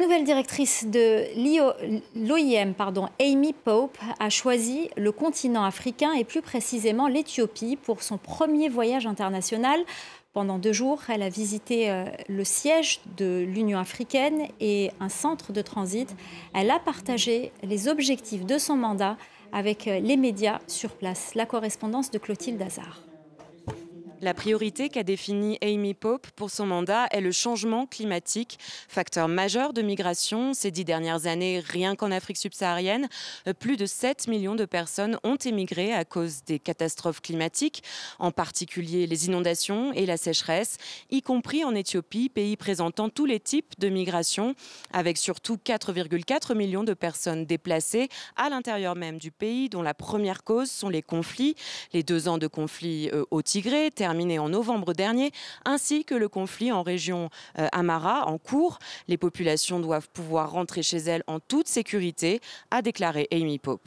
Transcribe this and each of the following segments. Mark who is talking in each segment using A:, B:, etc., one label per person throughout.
A: Nouvelle directrice de l'OIM, Amy Pope, a choisi le continent africain et plus précisément l'Éthiopie pour son premier voyage international. Pendant 2 jours, elle a visité le siège de l'Union africaine et un centre de transit. Elle a partagé les objectifs de son mandat avec les médias sur place. La correspondance de Clotilde Hazard.
B: La priorité qu'a définie Amy Pope pour son mandat est le changement climatique, facteur majeur de migration. Ces 10 dernières années, rien qu'en Afrique subsaharienne, plus de 7 millions de personnes ont émigré à cause des catastrophes climatiques, en particulier les inondations et la sécheresse, y compris en Éthiopie, pays présentant tous les types de migration, avec surtout 4,4 millions de personnes déplacées à l'intérieur même du pays, dont la première cause sont les conflits. Les 2 ans de conflit au Tigré, terminé en novembre dernier, ainsi que le conflit en région Amhara en cours. Les populations doivent pouvoir rentrer chez elles en toute sécurité, a déclaré Amy Pope.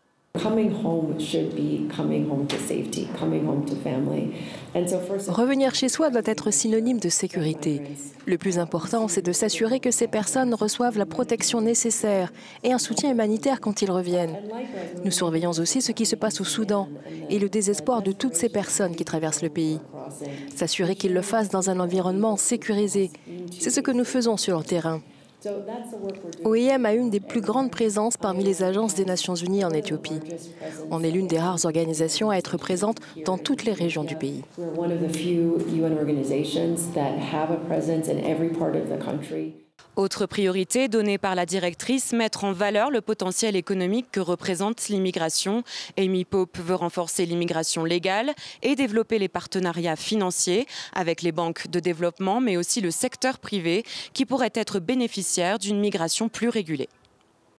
C: Revenir chez soi doit être synonyme de sécurité. Le plus important, c'est de s'assurer que ces personnes reçoivent la protection nécessaire et un soutien humanitaire quand ils reviennent. Nous surveillons aussi ce qui se passe au Soudan et le désespoir de toutes ces personnes qui traversent le pays. S'assurer qu'ils le fassent dans un environnement sécurisé, c'est ce que nous faisons sur le terrain. OIM a une des plus grandes présences parmi les agences des Nations Unies en Éthiopie. On est l'une des rares organisations à être présente dans toutes les régions du pays.
B: Autre priorité donnée par la directrice, mettre en valeur le potentiel économique que représente l'immigration. Amy Pope veut renforcer l'immigration légale et développer les partenariats financiers avec les banques de développement, mais aussi le secteur privé qui pourrait être bénéficiaire d'une migration plus régulée.